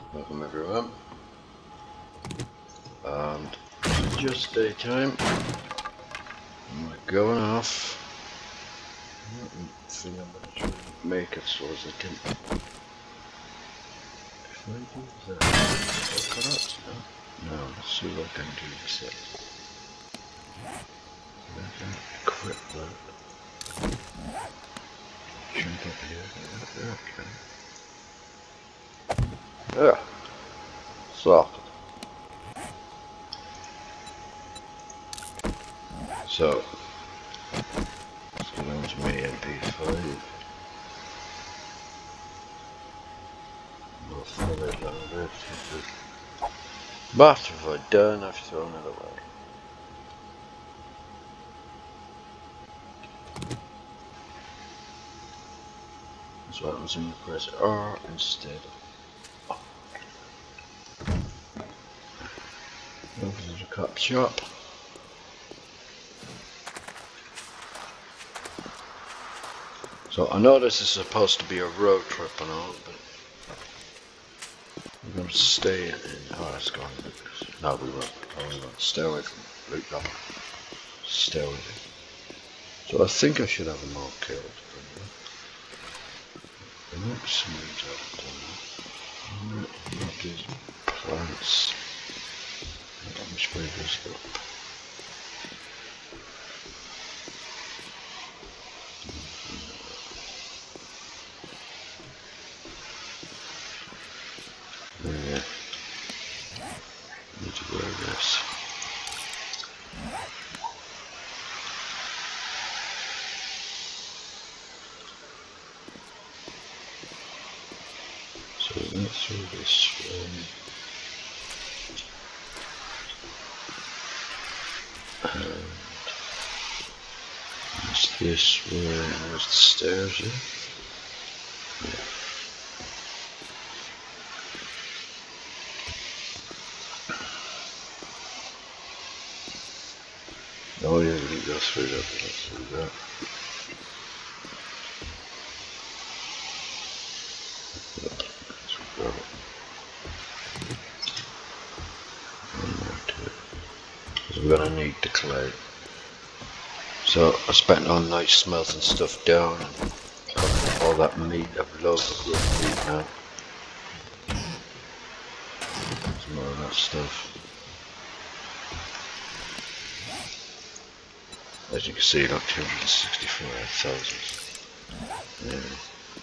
Welcome everyone, and just daytime, we're going off. I think I'm going to try and make it so as I can, if I do that, I'll cut out, no, let's see what I can do instead. I can equip that. Jump up here, okay. Yeah, sorted. So, let's get on to my MP5. We'll fill it a little bit. But if I'm done, I've thrown it away. That's what happens when you press R instead of over to the cop shop. So I know this is supposed to be a road trip and all, but we're going to stay in. Oh, it's gone. No, we won't. Oh, we won't. Stay away from Luke. Stay away. So I think I should have them all killed. There might be some ones I've done. Not these plants. How much way this go? Yeah. Need to wear this. So we went through this one. And it's this way, and there's the stairs here. Yeah. Oh yeah, we didn't go through that, but let's do that. Let's grab it. One more too. Because we're going to need the clay. So I spent all night smelting stuff down and cooking all that meat. I've loads of good meat now. Some more of that stuff. As you can see, got 265,000. Yeah.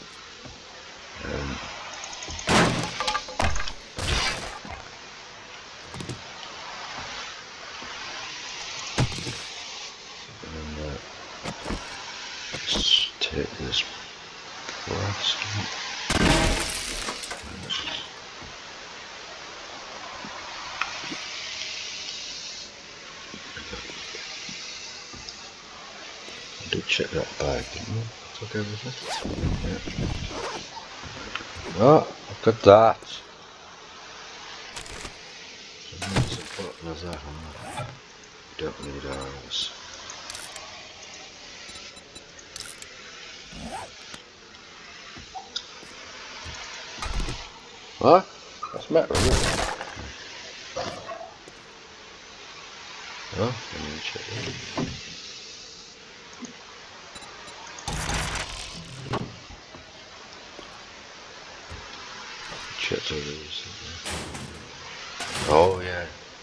Let's take this Perishton. I did check that bag, didn't I? Took everything. Yeah. Oh, look at that. As important as that one. Don't need ours. Huh? That's metal, isn't it? Oh, I need to check that. Check those. Oh, yeah.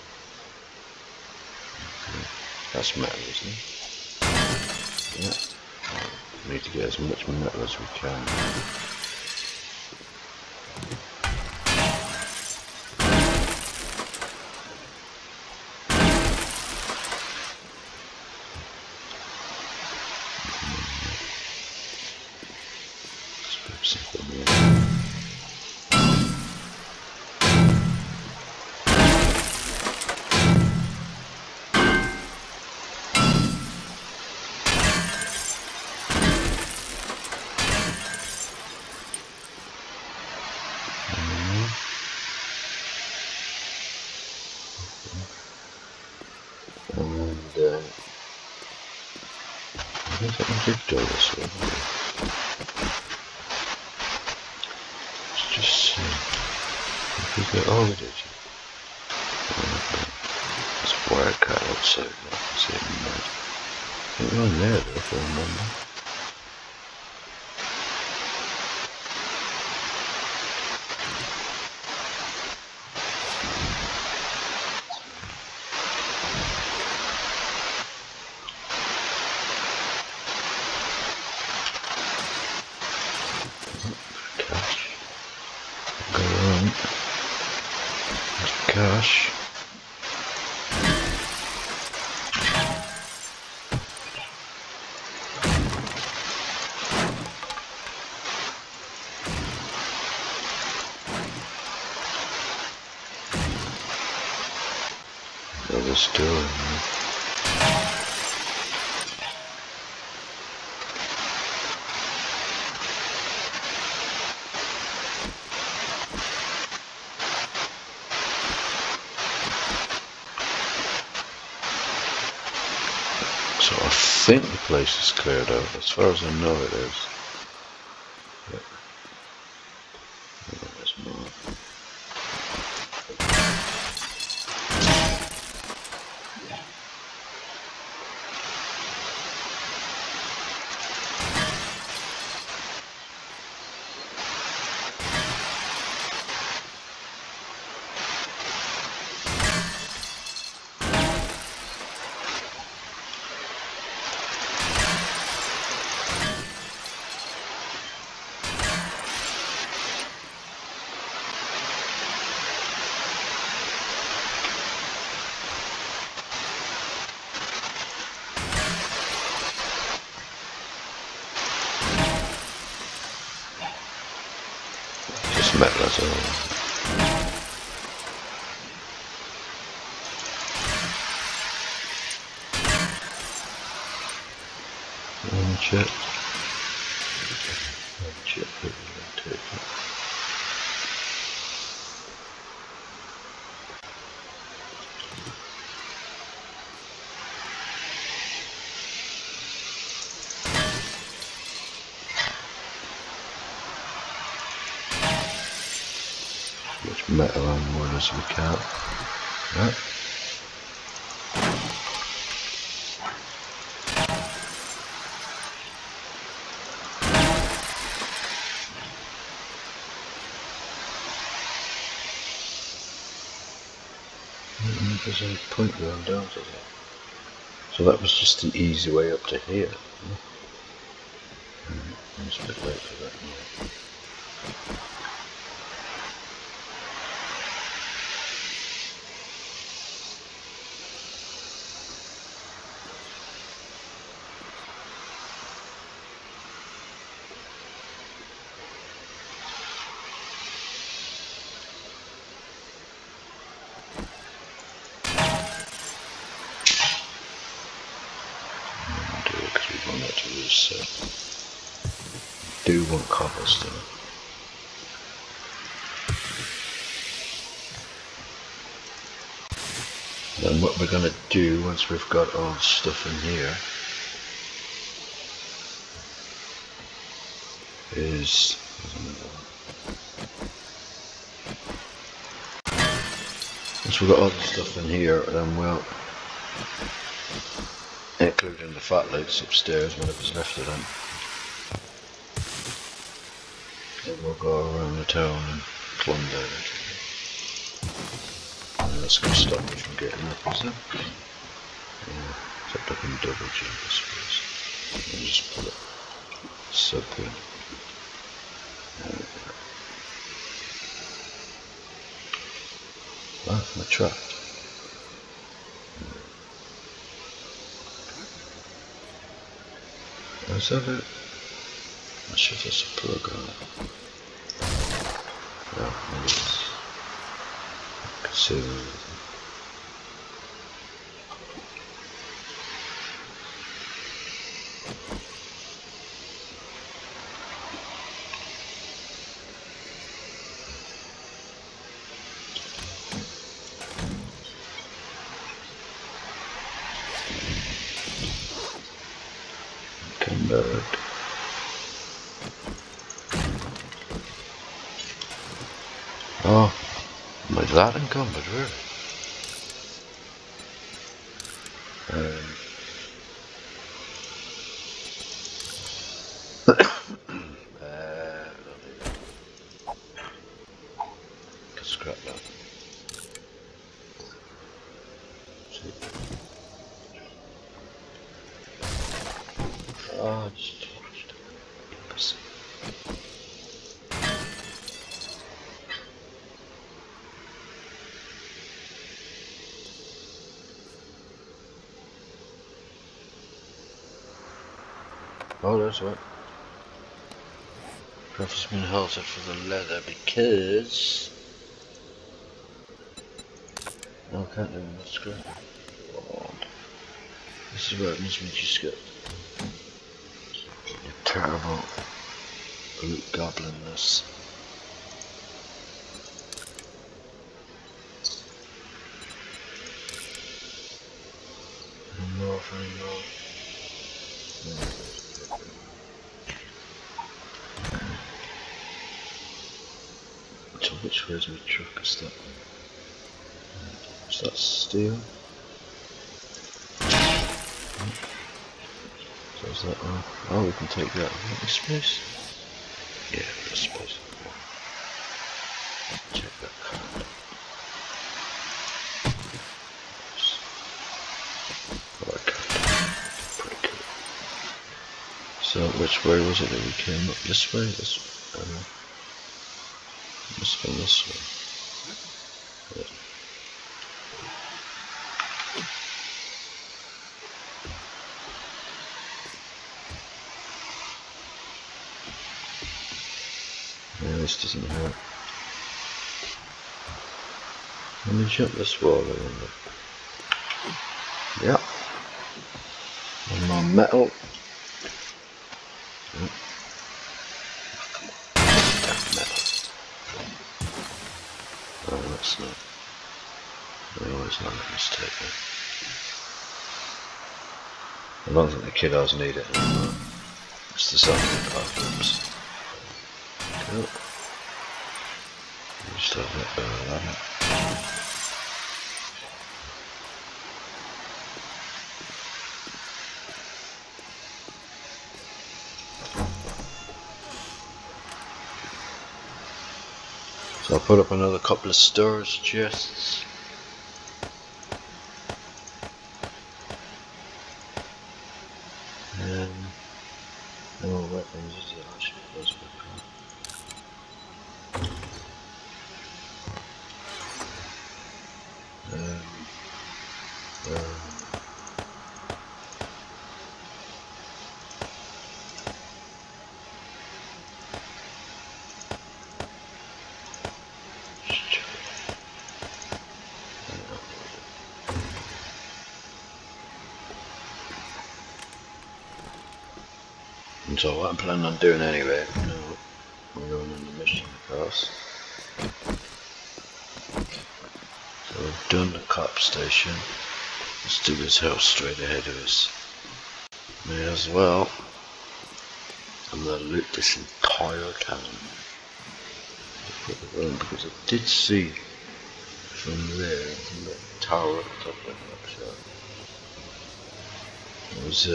That's metal, isn't it? Yeah. We need to get as much metal as we can. I guess I can keep doing this one. Let's just see. Oh, we did. There's a wire cut outside. I can see it in there. I think we're on there though, if I remember. Cash. Go on. There's cash. There's still in there. So I think the place is cleared out, as far as I know it is. But, oh, there's more. Just metal as well. One chip. One chip, we're going to take it. Much metal and wood as we can. Right. There's any point going down to that. So that was just the easy way up to here. It's a bit late for that now. Do want cobblestone. Then what we're going to do once we've got all the stuff in here is once we've got all the stuff in here, then we'll, including the fat lights upstairs, whatever's left of them, then we'll go around the town and plunder it. And that's going to stop me from getting up, is it? Yeah, except I can double jump, I suppose. I'll just put it sub in. Ah, my trap. Is that it? I should have a plug on it. Yeah, maybe it's concealing everything. Come back. Oh, With that encumbered, really? Scrap that. Oh, just watched. Oh, that's right. Profit's been halted for the leather because I can't do the scrap. Oh. This is what happens when you just get your terrible loot goblinness. More for more. So which way is my truck? Is that one? Is that steel? So is that one? Oh, we can take that. Have we space? Yeah, there's space. Check that card. Pretty cool. So which way was it that we came up? This way? This way? Must have been this way. Yeah. Yeah, this doesn't hurt. Let me jump this wall, I wonder. Yep. And more metal. Yep. Metal. Oh, that's not. No, it's not a mistake. I don't think the kiddos need it anymore. It's the zombie apocalypse. Cool. Just have that better than that. So I'll put up another couple of storage chests. No more weapons, is it? I should close back on. And so what I'm planning on doing anyway, we're going on the mission across. So we've done the cop station. Let's do this house straight ahead of us. May as well. I'm going to loot this entire town. Because I did see from there, from the tower at the top of that shot, there was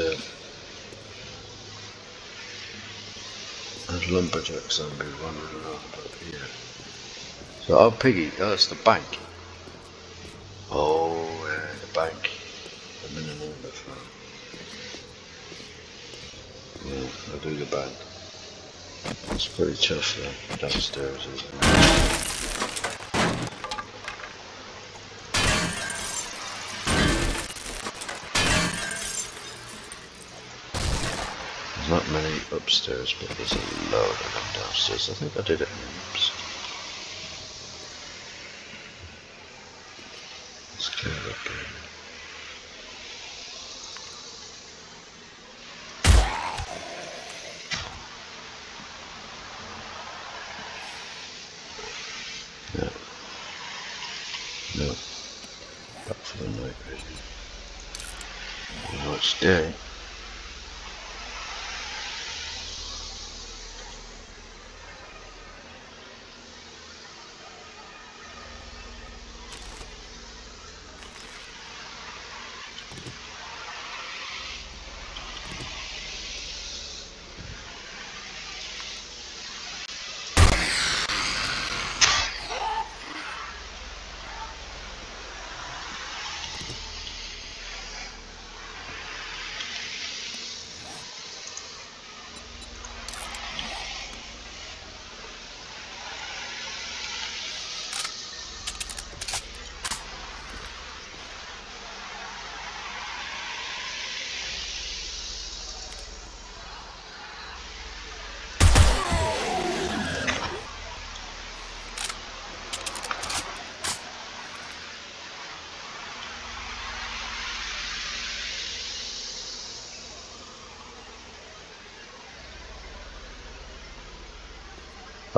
a lumberjack zombie running around up here. So, oh, Piggy, oh, that's the bank. Oh, the bank. I've been in there before. Yeah, I'll do the bank. It's pretty tough though, downstairs, isn't it? There's not many upstairs, but there's a load of them downstairs. I think I did it in the oops. Let's clear it up here. No. Back for the night vision. You know it's day.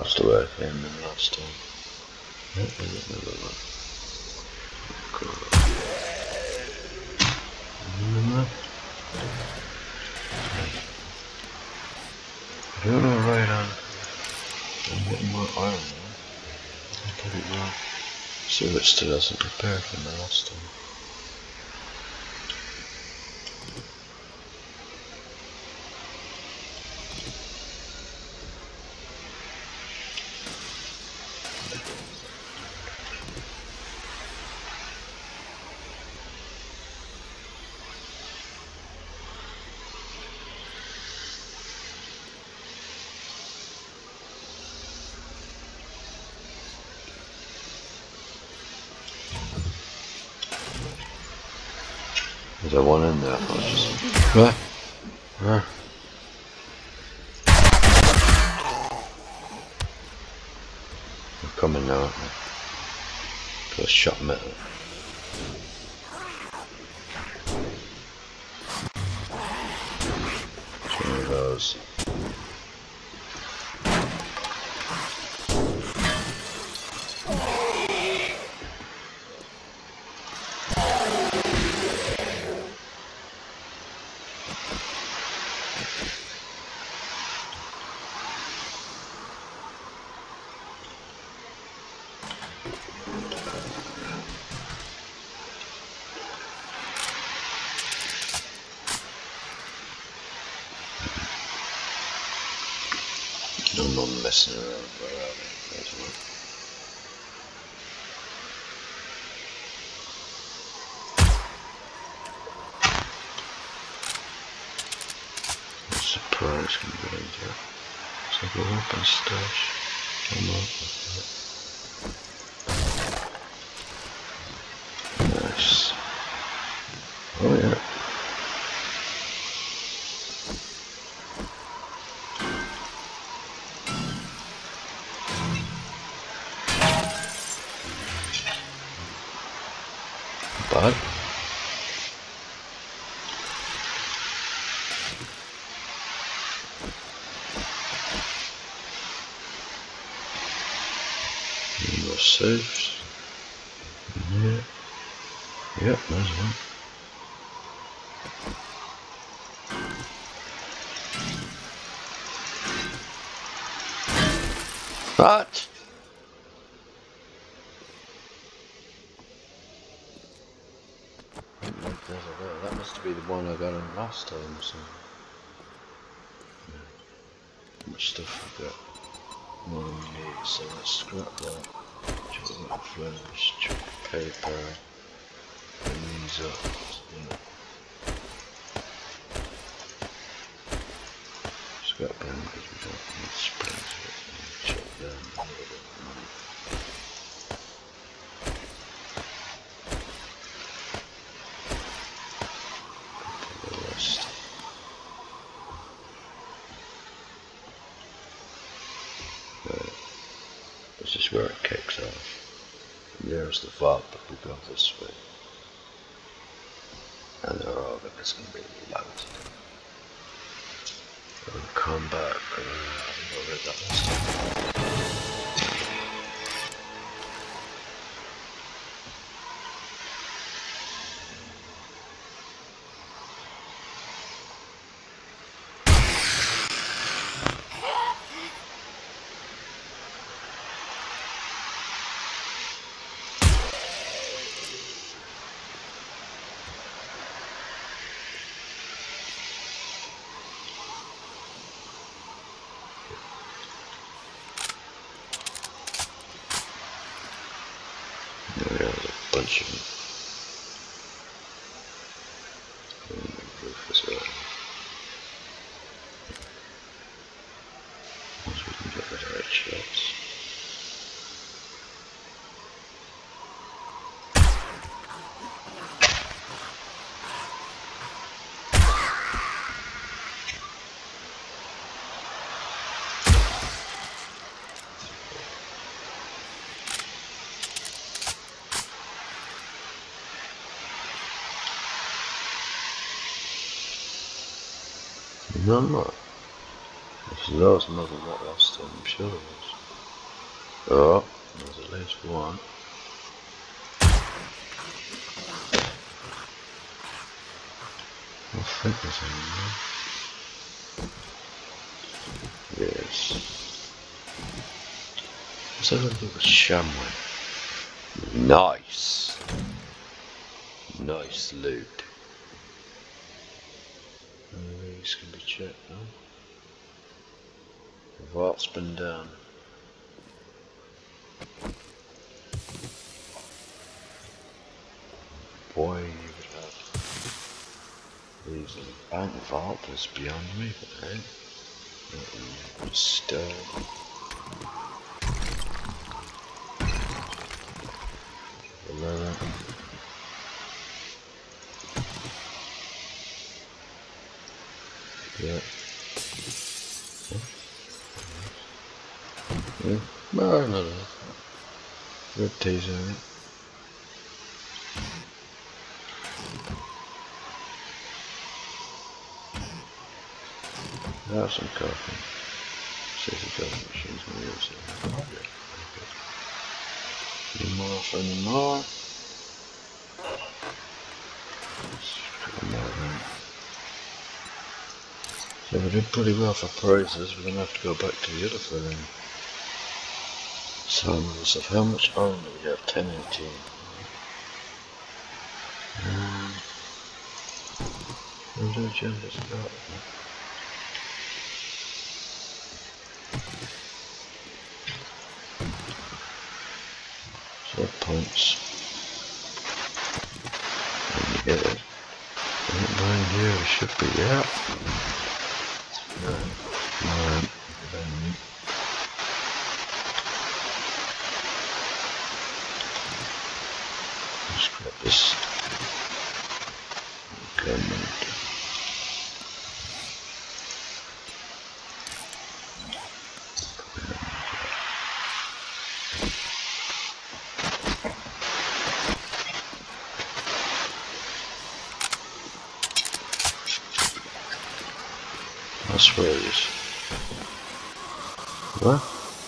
That's the way I came in last time. Another one. Cool. I don't know right on. I'm getting more iron now. I get it now. See if it still hasn't prepared from the last time. There's one in there. I'll just... I'm coming now. Got a shot metal. It's one of those. No more messing around. Where are they? There's one. Surprise can go into it. It's like a weapon stash. Come on. Nice. Oh yeah. Bad. More safes. Yeah. Yep, there's one. What? That must be the one I got in last time or something. How much stuff we got? More than we need, so let's scrap that. Chocolate flash, chocolate paper, and these up. Yeah. Scrap them because we don't need springs for it. Chop them a little bit of money. This is where it kicks off. And there's the vault, but we go this way. And they're all going to be loud. We'll come back. I think I read that last time. There's a bunch of them. And the roof as well. Once we can get rid of headshots. No, I'm not. There's loads more than that last time, I'm sure there was. one. I think there's any more. Yes. Let's have a look at Shamway. Nice. Nice loot. These can be checked now. The vault's been done. Boy, you would have these in the bank vault is beyond me, but hey. Still. Below that. Yeah. Yeah. Well, no. Good teaser, right? Have some coffee. See if the coffee machine's going to use it. Okay. Any more for any more? So we did pretty well for prices. We're going to have to go back to the other filling. Samples of how much iron do we have? 1018. We'll do agendas about it. So points. When you get it. Behind here we should be, yeah. No. Let's grab this. Okay, that's where it is. What?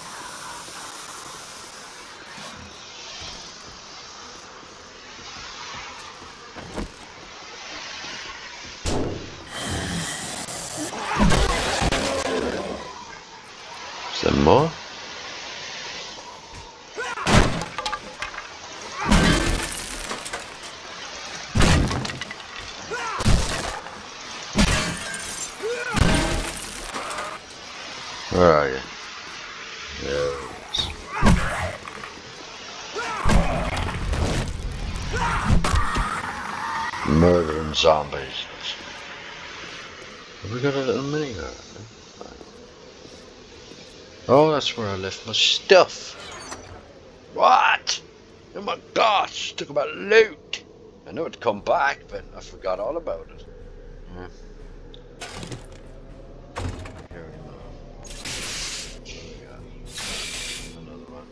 Is there more? Where are you? There it is. Murdering zombies. Have we got a little mini gun? Oh, that's where I left my stuff. What? Oh my gosh, talk about loot. I know it'd come back, but I forgot all about it. Yeah. Here we go. Another one.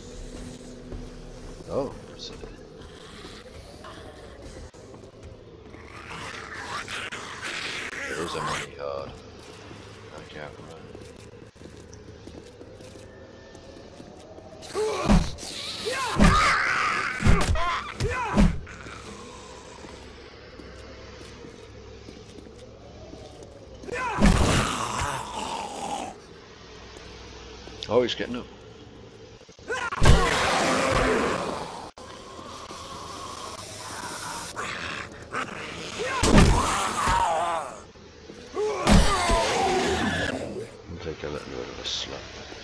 Oh, there's it. There's a money card. I can't remember. Oh, he's getting up. I'll take a little bit of a slap.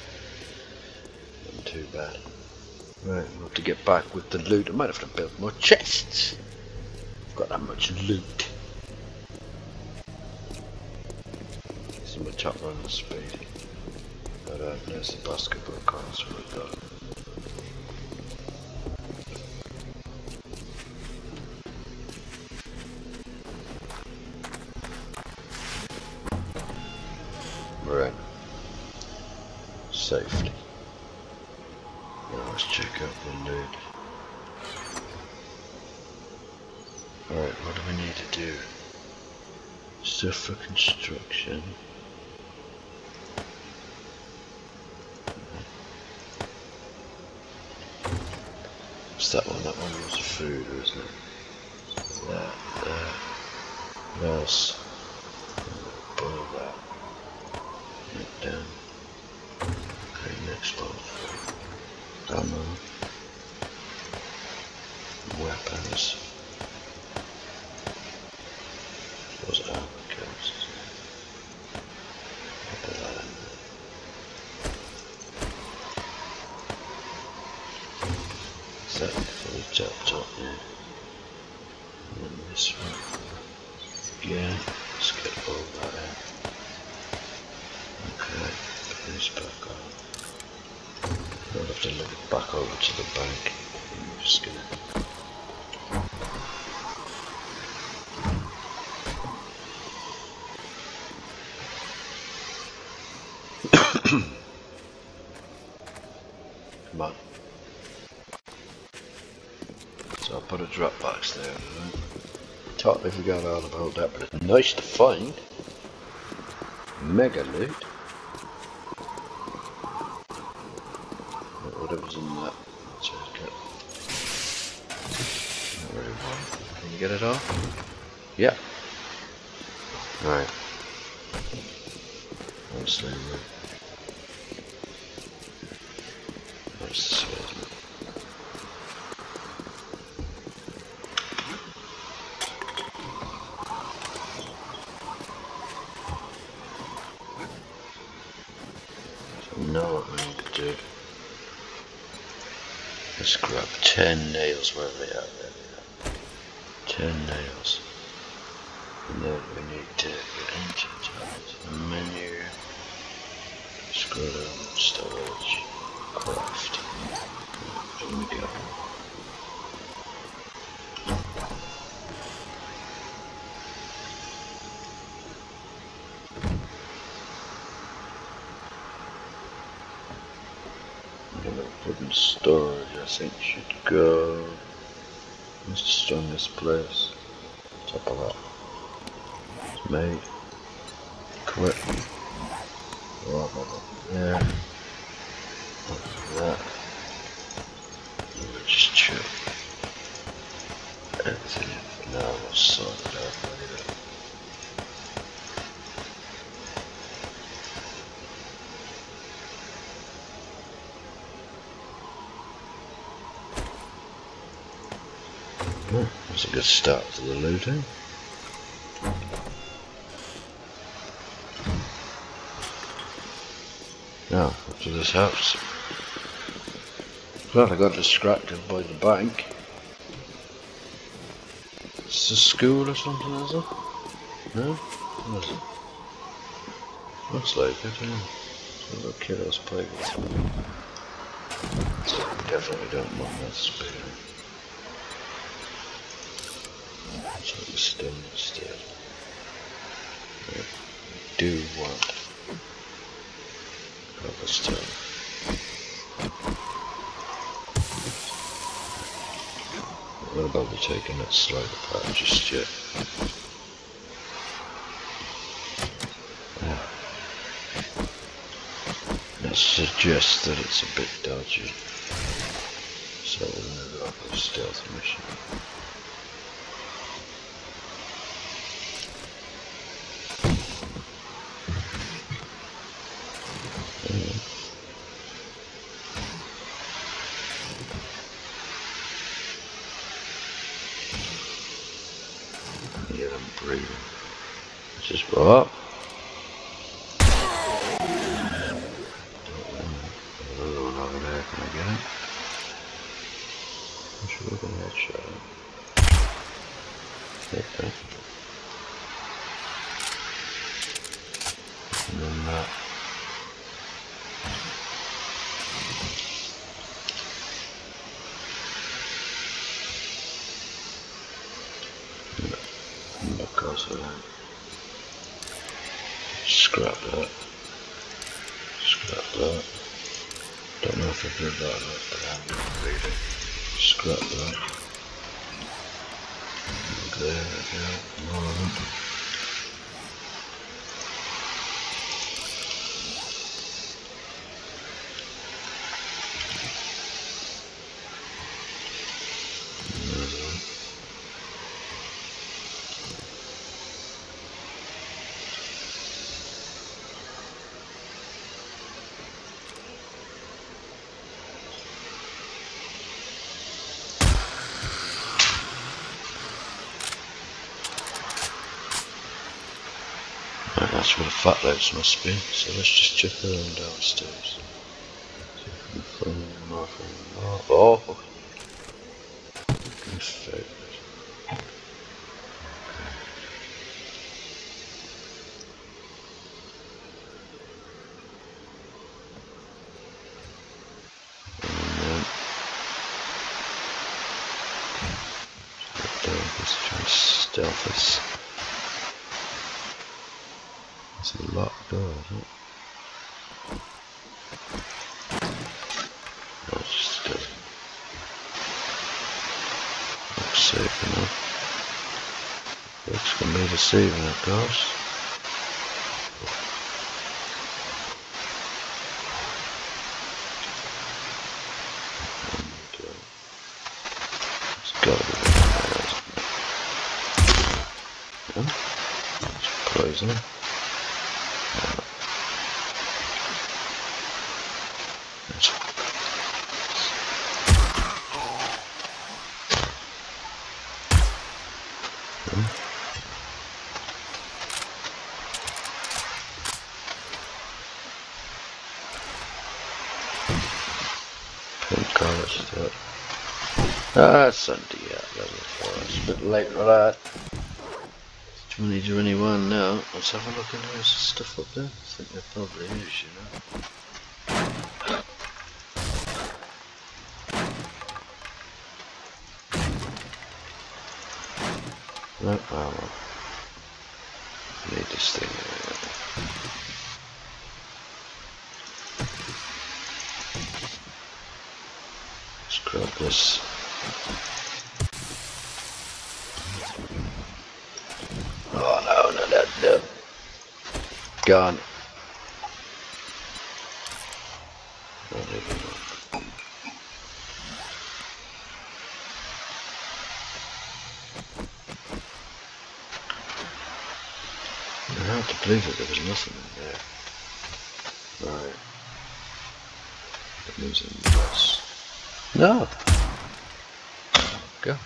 Not too bad. Right, we'll have to get back with the loot. I might have to build more chests. I've got that much loot. Some of the top running speed. But there's the basketball cards we've got. Right. Safety. Now let's check out the loot. Alright, what do we need to do? Stuff for construction. What's that one? That one was food, wasn't it? That, what else? Boil that. Right down. Okay, next one. Ammo. Weapons. Those armor kills, isn't it? I'll put that in there. Is that for the top, yeah? And then this one. Yeah, let's get all that in. Okay, put this back on. I'll have to look it back over to the bank. I'm just gonna. Come on. So I'll put a drop box there. Right? Totally forgot all about that, but it's nice to find. Mega loot. Whatever's in that. Check it. Not really one. Can you get it off? Yeah. Right. Honestly, that's the sword. So now what we need to do. Let's grab 10 nails, where are they at? There they are. 10 nails. And then we need to get into the menu, scroll down, storage, craft. Here we go. I'm gonna put in storage, I think should go. What's the strongest place? Top of that. It's made. Quit. There. That. We'll just check everything in for now. We'll sort it out later. Oh, that's a good start to the looting. Now, up to this house. Glad I got distracted by the bank. It's a school or something, is it? No? What is it? Looks like it, yeah. Some little kiddos playing with it. Definitely don't want that spear. Take the stone instead. I do want cobblestone. I'm not about to taking that slide apart just yet. That suggests that it's a bit dodgy. So we're going to go for a stealth mission. Yeah, I'm breathing. Let's just go up. Another one over there, can I get it? I'm sure we can headshot him. Take that. And then that. That goes for that. Scrap that. Scrap that. Don't know if I did that or not, but I'm going to read it. Scrap that. There we go. More of them. That's where the fat loads must be, so let's just check around downstairs. Oh! Perfect. Stealth is. It's a locked door, isn't it? No, it's just still. Looks safe enough. Looks for me deceiving, of course. And, it's gotta be there, isn't it? Yeah. It's poison. Sunday, yeah, level 4. It's a bit late for that. It's 2021 now. Let's have a look in there. Is there stuff up there? I think there probably is, you know. No, well. Need this thing. Let's grab this. Oh no, no. Gone. I have to believe that there was nothing in there. Right. That means I'm less. No! Go.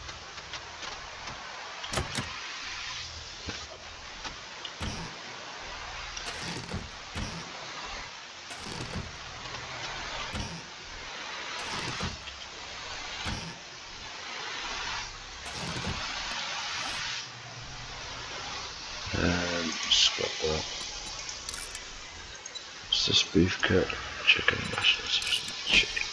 Scrap that. What's this beef cut? Chicken mashes or some chicken.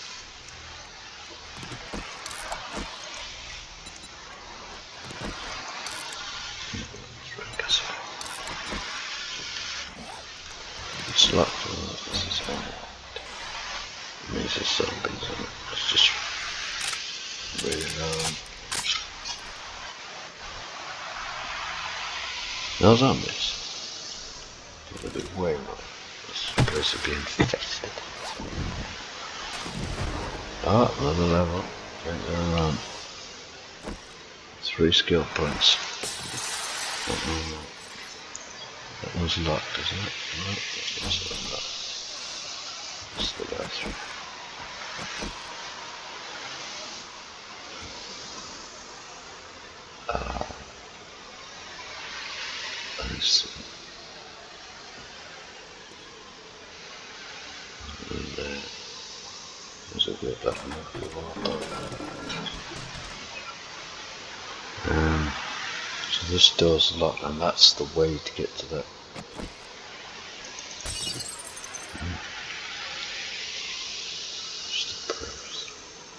It's locked. This is one. It means there's zombies on it. Let's just really no zombies. It'll be way more. This place will be infested. Oh, another level. Right there around. 3 skill points. That was locked, isn't it? No, that was unlocked. It's the bathroom. There's a good button if you want. So this door's locked, and that's the way to get to that. Just a purse.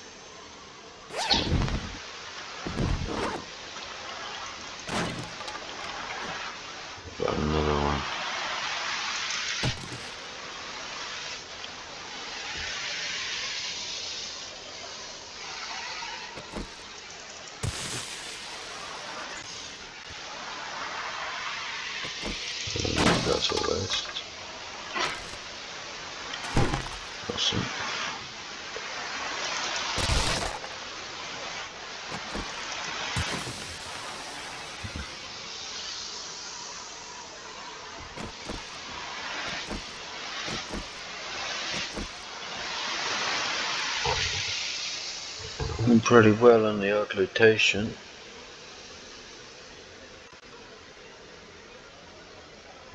Got another one. That's a waste. Awesome. I'm pretty well on the augmentation.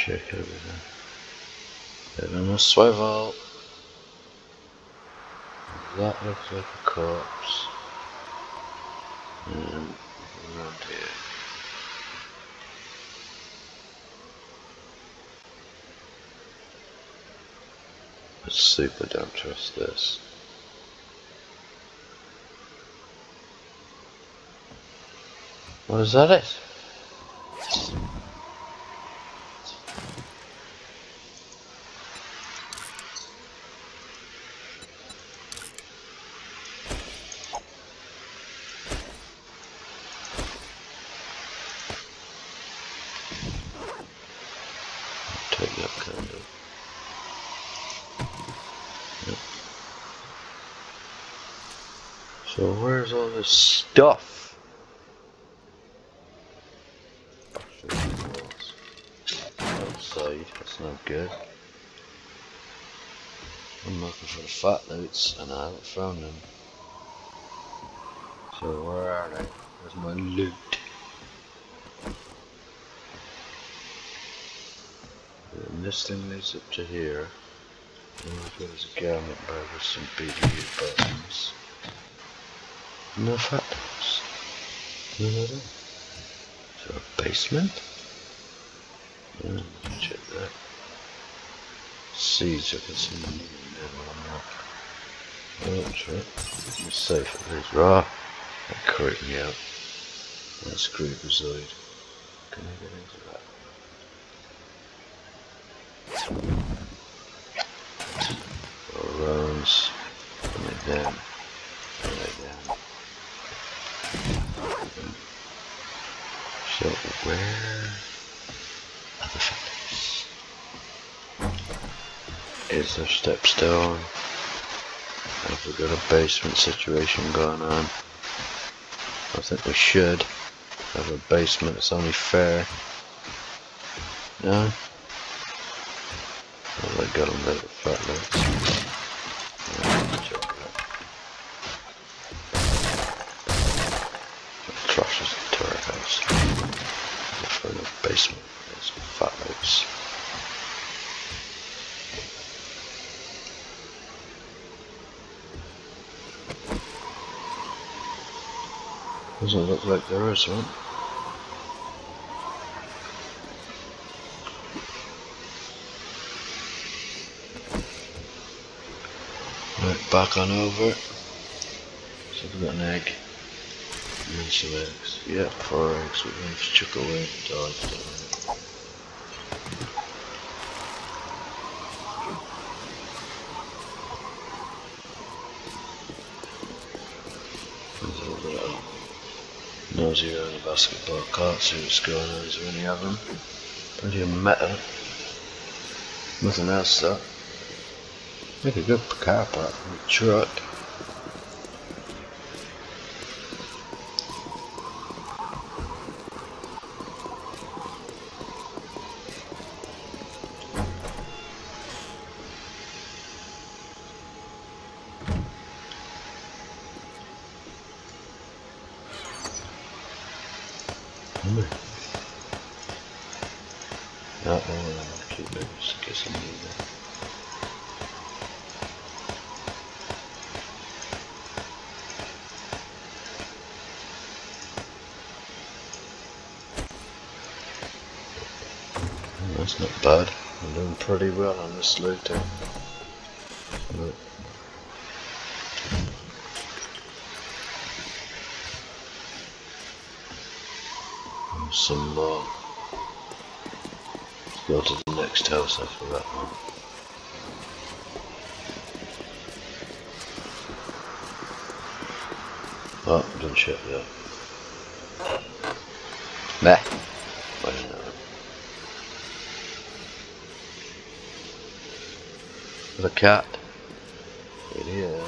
check everything. Head on a swivel. That looks like a corpse. And around here. Let's super don't trust this. What is that? Take that candle. Yep. So where's all this stuff? Outside, that's not good. I'm looking for the fat loot and I haven't found them. So where are they? Where's my loot? And this thing leads up to here. And there's a garment bag with some BDU buttons. No fat loot. None of them. Is there a basement? Yeah, check that. Seeds, I can see them in there or not. Oh, that's right. It's safe at least. Raw. That creeped me out. That's creepazoid. Can I get into that? Or rounds. Put it down. Put it down. So where are the fighters? Is there steps down? Have we got a basement situation going on? I think we should have a basement, it's only fair. No? Well, they got them there with fat loads. Yeah, check that. Trashes the turret house. Look for the basement, there's some fat loads. Doesn't look like there is one. Right, back on over. So we've got an egg. And then some eggs. Yeah, 4 eggs. We're going to chuck away the dogs. There's a little bit of nosy around the basketball court, see what's going on. Is there any of them? Plenty of metal. Nothing else though. Make a good car park from the truck. Not one of them, I'll keep it just in case I need that. That's not bad. I'm doing pretty well on this looting. Look. And some more. Let's go to the next house after that one. Oh, done shit there. Nah. Why didn't I? The cat. It is.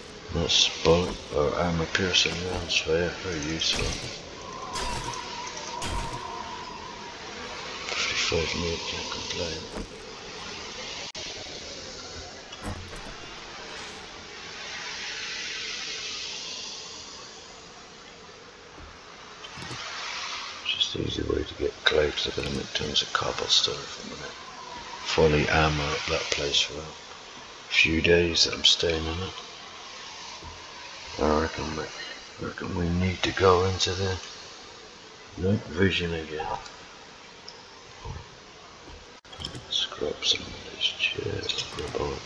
That's bullet or armor piercing rounds for you, very useful. 5 minutes, can't complain. Just the easy way to get clay, because I've got to make tons of cobblestone for a minute. Fully armour up that place for a few days that I'm staying in it. I reckon we need to go into the night vision again. Scrub some of these chairs, grab on.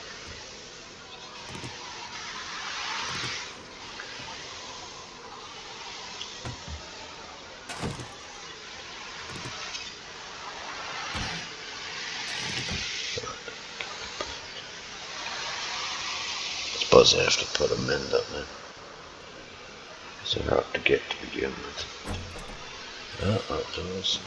I suppose I have to put them in, don't I? Because they're hard to get to begin with. Oh, outdoors.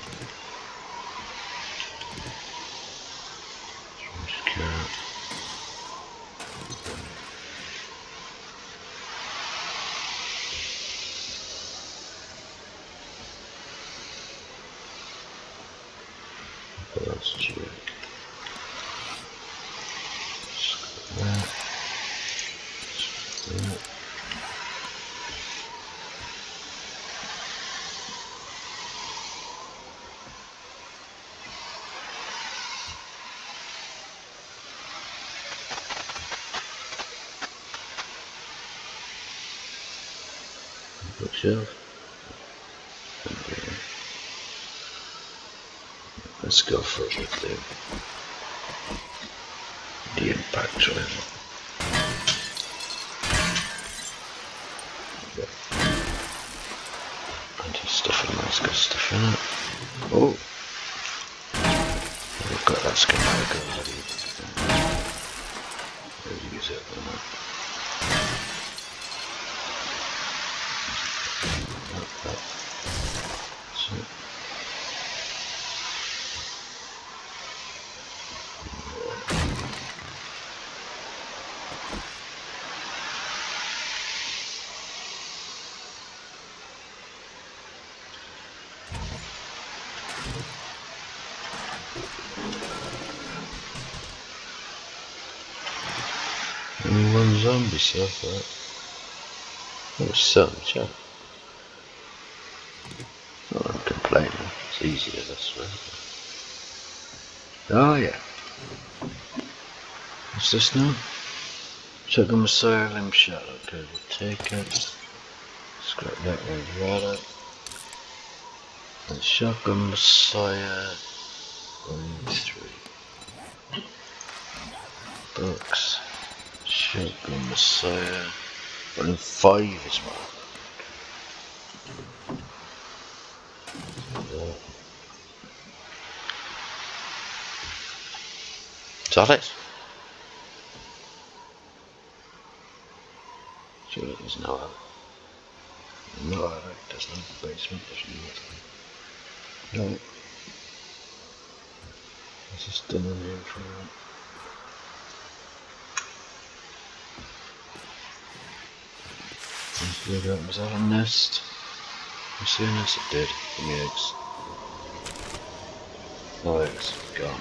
Let's check. That. Bookshelf. Let's go for the impact rifle. Anti-stuff in there's got stuff in it. Oh! We've got that schematic already. We'll use it or not. That's it. Only one zombie so far. Oh, sun, chat. Oh, I'm complaining. It's easier this way. Oh, yeah. What's this now? Shotgun Messiah limb shot. Okay, we'll take it. Scrap that one right up. And Shotgun Messiah. Volume 3. Books. Shotgun Messiah. Volume 5 as well. Is that it? Surely there's no out. No out, there's no basement, there's no. No. This is done in here for a was that a nest? I see a nest, it did. Give me eggs. No eggs, gone.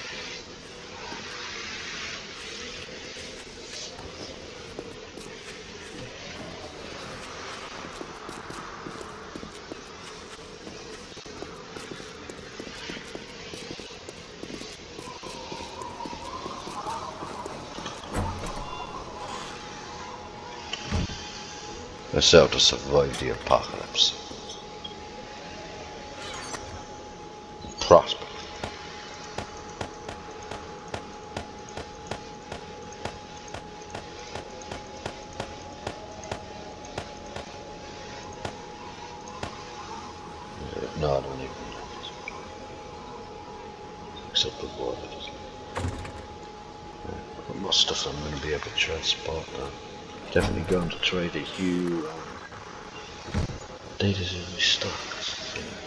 Let's help to survive the apocalypse. Prosper. No, I don't even know. Except the water. What more stuff I'm going to be able to transport now. Definitely going to try to hew data's in my stocks.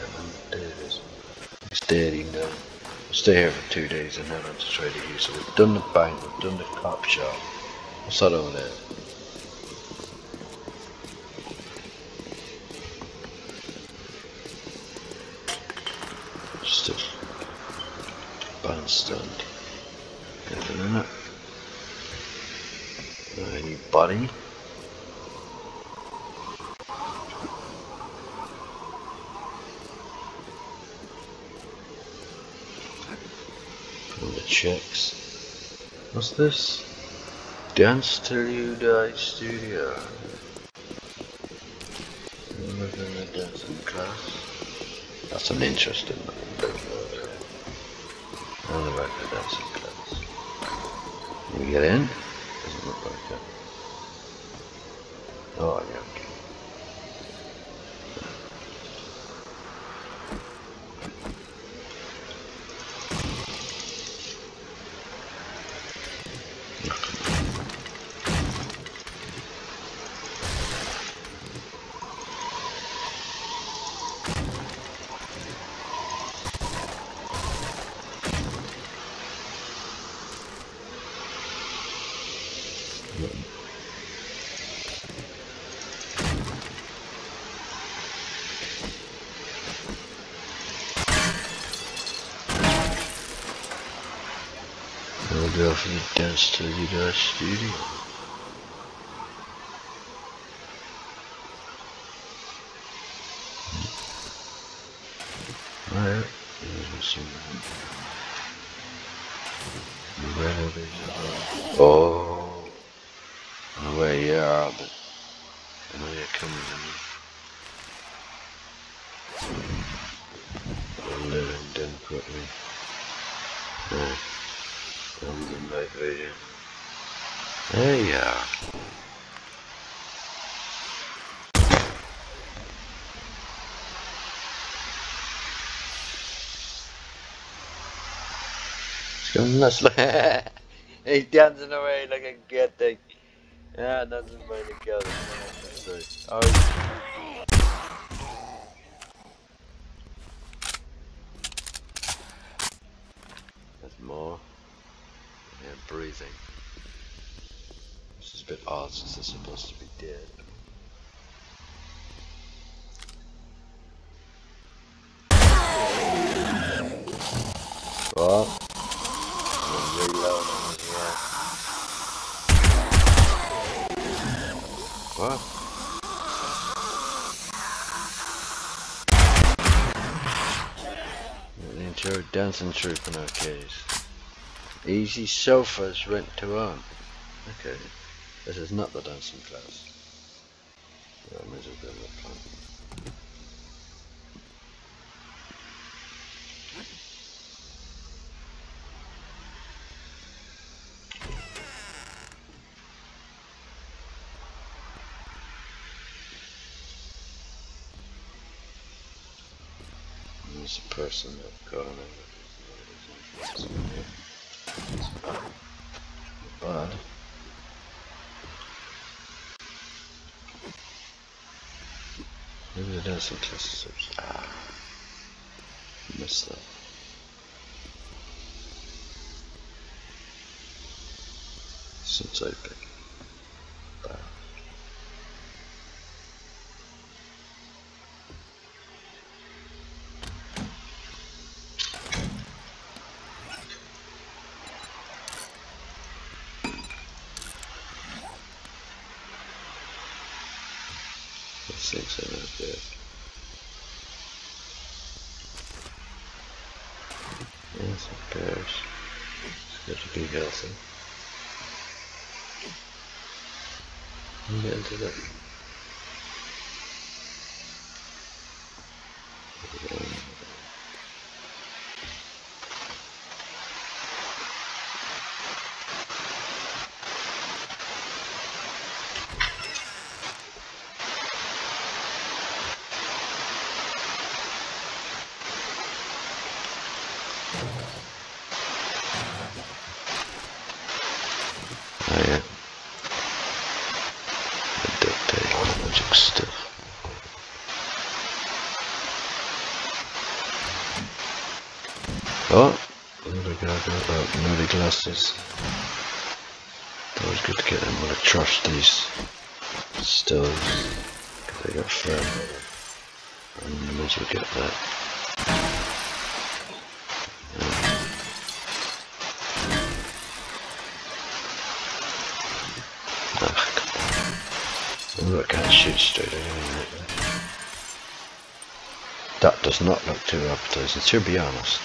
It's 30 now. I'll stay here for 2 days and head on to try to hew. So we've done the bank, we've done the cop shop. What's that over there? Just handstand. Anything in it? Anybody? All the checks. What's this? Dance Till You Die Studio. Within the dancing class. That's an interesting one. On the back of the dancing class. Can you get in? Doesn't look like it. Oh, yeah. We'll go for the Dance Till You Die Studio. Alright, there's some renovation. Oh, no way, yeah, but I know you're coming in. I'm living done quickly. Right. From the night vision. There you are. It's going nuts. He's dancing away like a good thing. Yeah, dancing by the girl. Oh. There's more. Yeah, breathing. This is a bit odd since they're supposed to be dead. What? I'm reloading as well. What? The entire dancing troupe in our case. Easy sofas rent to own. Okay, this is not the dancing class. Yeah, I might as well go to the plan. There's a person that got on it. Bad. Maybe the dancing class. Ah, missed that. Since I picked. Bad. Six and a bit. Yeah, some pears. It's good to be healthy. We'll get into that. Oh yeah. The duct tape, magic stuff. Oh! Another guy got about naughty glasses. Always good to get them. I'm gonna trash these stoves. Because they got firm. And I might as well get that. I can't shoot straight anyway. That does not look too appetizing, to be honest.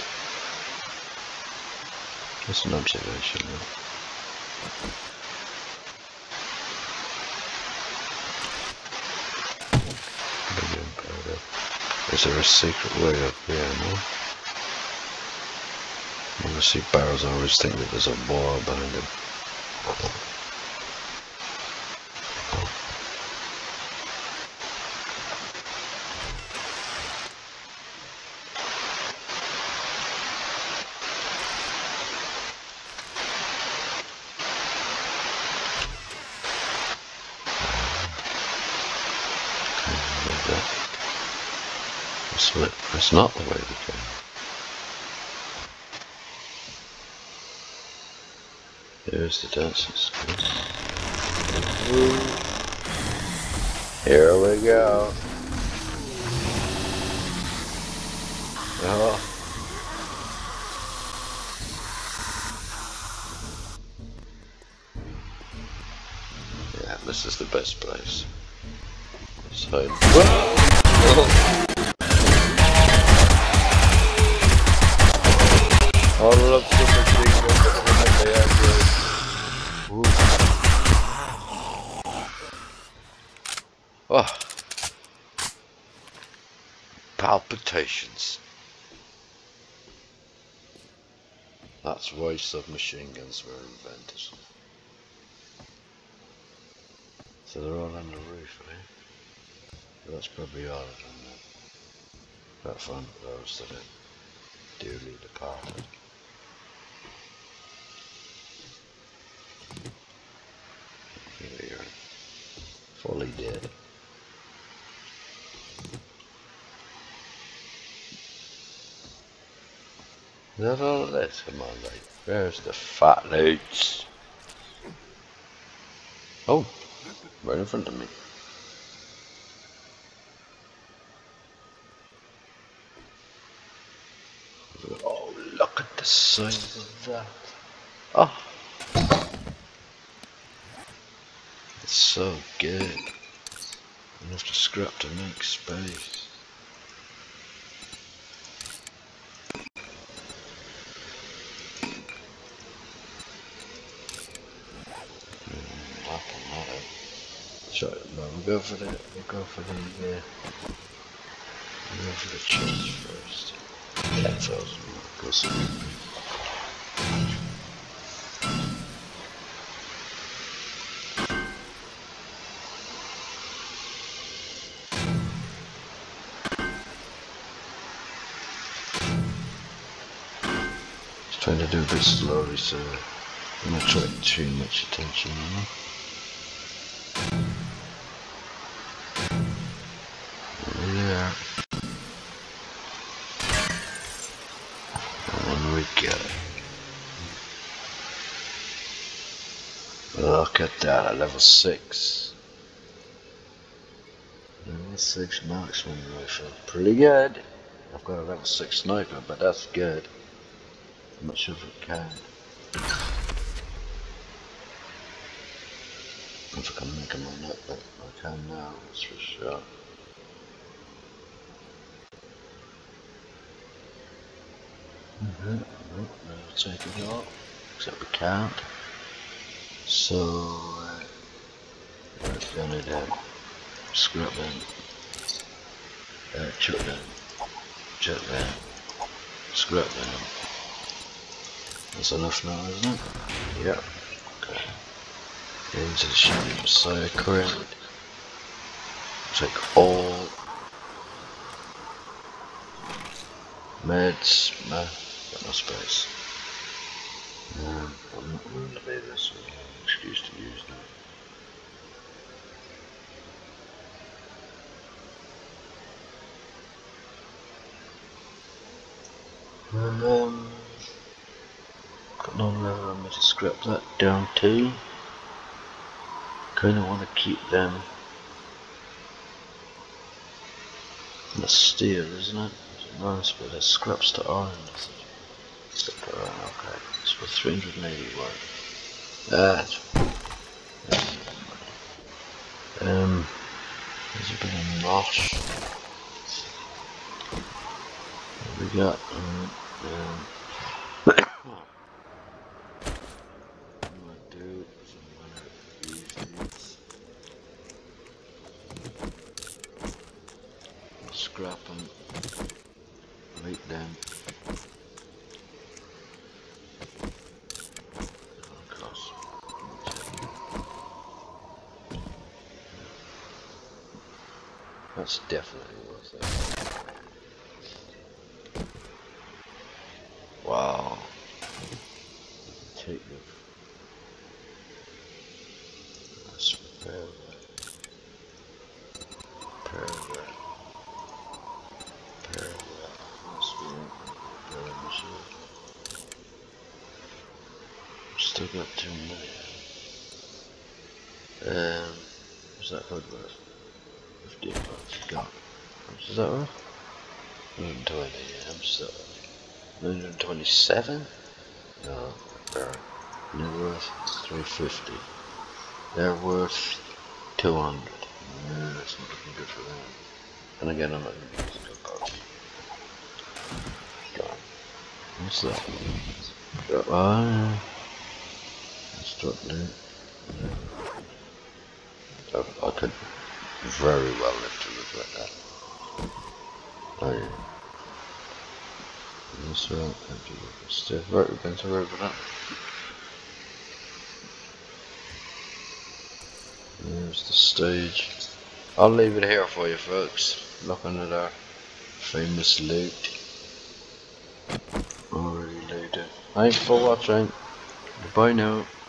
That's an observation though. Is there a secret way up here? No? When I see barrels, I always think that there's a wall behind them. That's not the way we came. Here's the dancing school. Here we go. Oh. Yeah, this is the best place. So, whoa! All of the machine guns they are good. Oh. Palpitations. That's why submachine guns were invented. So they're all on the roof, eh? That's probably all of them then. Apart from those that are dearly departed. Here, fully dead. Is that all of this? Come on, like, where's the fat loads? Oh, right in front of me. Oh, look at the size of that. Oh. It's so good. I have to scrap to make space. Sure, no, we'll go for the chest first. 10,000 markers. Trying to do a bit slowly, so I'm not attracting too much attention, you know. Yeah. And we go. Look at that, at level 6. Level 6 marksman rifle. Pretty good. I've got a level 6 sniper, but that's good. I'm not sure if it can. If I can make them on that, but I can now, that's for sure. I'll take it all, except we can't. So, we're gonna do scrap them, chuck them, scrap them. That's enough now, isn't it? Yep. Okay. Into the ship, Messiah crate. Take all meds, got no space. I'm not willing to pay this, so I have an excuse to use that. And got no level, I'm going to scrap that down too. Kinda want to keep them. That's steel, isn't it? Nice, but there's scraps to iron. Stick around, okay. It's for 381. That's There's a bit of mosh. What we got? What I'm gonna do is I'm gonna use these. Scrap them right down across. That's definitely worth it. Wow. Take it. That's very wet. Very wet. Very wet. That's very much. Still got 2 minutes. What's that code worth? 15 bucks. Got. How much is that worth? 120, yeah, I'm still 127? No, they're worth 350. They're worth 200. Yeah, that's not looking good for them. And again, I'm not going to use the code. What's that? Let's drop there. I could very well live to regret that. Oh yeah. That's right, empty look. Still right, we're going to road for that. There's the stage. I'll leave it here for you folks. Looking at our famous loot. Already looted. Thanks for watching. Bye now.